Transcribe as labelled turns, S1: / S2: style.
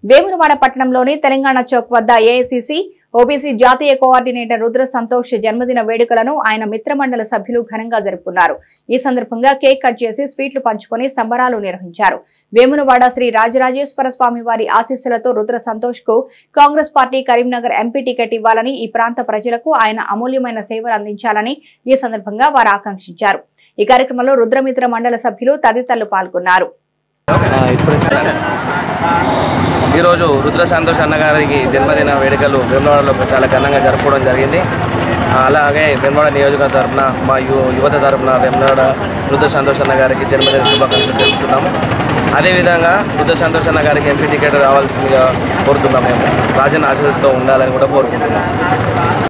S1: వేములవాడ పట్టణంలోని తెలంగాణ చౌక్ వద్ద AICC OBC జాతీయ కోఆర్డినేటర్ రుద్ర సంతోష్ జన్మదిన వేడుకలను ఆయన మిత్రమండలి సభ్యులు ఘనంగా జరుపుకున్నారు. ఈ సందర్భంగా కేక్ కట్ చేసి స్వీట్లు పంచుకొని సంబరాలు నిర్వహించారు. వేములవాడ శ్రీ రాజరాజేశ్వర స్వామి వారి ఆశీస్సులతో రుద్ర సంతోష్ కు Congress party Karimnagar MP ticket ఇవ్వాలని, ఈ ప్రాంత ప్రజలకు ఆయన అమూల్యమైన సేవలు అందించాలని ఈ సందర్భంగా వారు ఆకాంక్షించారు. ఈ కార్యక్రమంలో రుద్రమిత్ర మండల సభ్యులు తదితరులు పాల్గొన్నారు.
S2: ఈరోజు రుద్ర సంతోష్ అన్నగారికి జన్మదిన వేడుకలు వేములవాడలో చాలా ఘనంగా జరుపుకోవడం జరిగింది. అలాగే వేములవాడ నియోజకవర్గ తరఫున మా యువత తరఫున వేములవాడ రుద్ర సంతోష్ అన్నగారికి జన్మదిన శుభాకాంక్షలు తెలుపుతున్నాము. అదేవిధంగా రుద్ర సంతోష్ అన్నగారికి ఎంపీ టికెట్ రావాల్సిందిగా కోరుతున్నాము. మేము రాజన్న ఆశీస్సుతో ఉండాలని కూడా కోరుకుంటున్నాము.